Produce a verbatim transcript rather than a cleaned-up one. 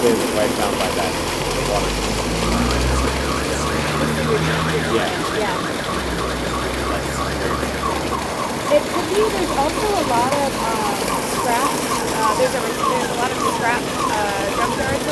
live right down by that water. Yeah. Yeah. It could be. There's also a lot of um, scrap. Uh, there's a there's a lot of scrap uh, junkyards